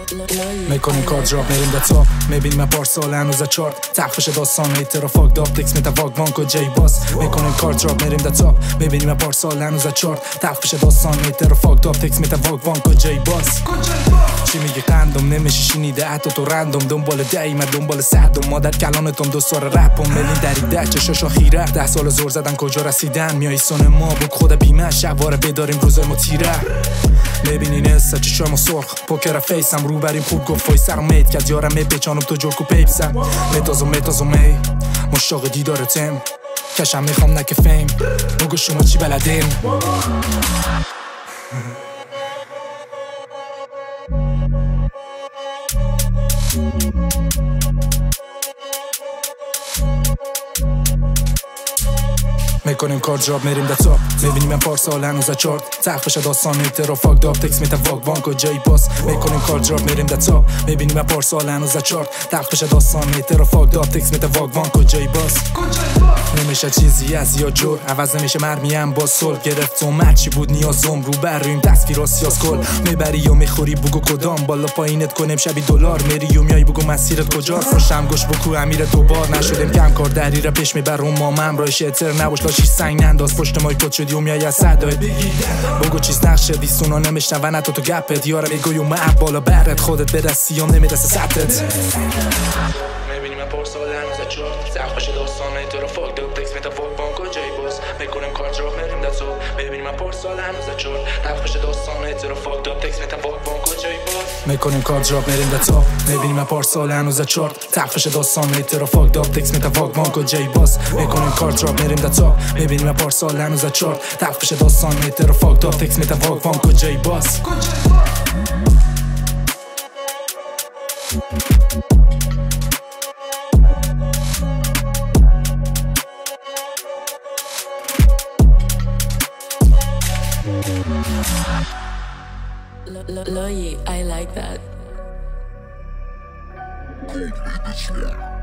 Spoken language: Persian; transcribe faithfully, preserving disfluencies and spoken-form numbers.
میکنیم کار جاب میریم در تاپ میبینیم پارسال هنوز چارت تخفش داستان ایترا فاک داب تکس میتا واگ وانکو جی باس میکنیم کار جاب میریم در تاپ میبینیم پارسال هنوز چارت تخفش داستان ایترا فاک داب تکس میتا واگ وانکو جی باس چی میگه قندم نمیشه شنیده حتی تو رندم دنبال دایما دنبال صدم مادر کلانتم دو سال رپم ملین دریده چشاشا خیره ده سال زور زدن کجا رسیدن میای سون ما بک خدا بیمه شواره بداریم روزای ما تیره میبینین حسه چشامو سرخ پوکر فیسم رو بریم خوب گفت فای سرم مید که یارم می بچانم تو جرکو پیپسم میتازو میتازو می مشتاق دیدارتم کشم میخوام نکه فیم بگو شما چی بلدین میکنیم کار جاب میریم در تاپ میبینیم من پارسال هنوز چارت تخفش داستان ایترا فاک داب تکس میتا واگ وانکو جی باس میکنیم کار جاب میریم در تاپ میبینیم من پارسال هنوز چارت تخفش داستان ایترا فاک داب تکس میتا واگ وانکو جی باس نمیشه چیزی از یا جور عوض نمیشه مرمیم با سول گرفتم مرچی بود نیازم رو بریم تصویر سیاس کل میبری یا میخوری بگو کدام بالا پایینت کنیم شبی دلار میری و میای بگو مسیرت کجاست پشتم گوش بکو امیر دوبار نشدیم کم کار دری را پیش میبرم ما ممراش اتر نباش لاشی سنگ ننداز پشت مای کد شدی و میای از صدای بگو چیز نقشه دیستونا نمیشنون حتی تو گپت یارم میگوی و من بالا برت خودت به دستیام نمیرسه سطت میبینیم پارسال هنوز چارت تخفش داستان ایترا فاک داب تکس میتا واگ وانکو جی باس میکنیم کار جاب میریم در تاپ میبینیم پارسال هنوز چارت تخفش داستان ایترا فاک داب تکس میتا واگ وانکو جی باس میکنیم کار جاب میریم در تاپ میبینیم پارسال هنوز چارت تخفش داستان ایترا فاک داب تکس میتا واگ وانکو جی باس میکنیم کار جاب میریم در تاپ میبینیم پارسال هنوز چارت تخفش داستان ایترا فاک داب تکس میتا واگ وانکو جی باس Loyi, I like that. Go play this one.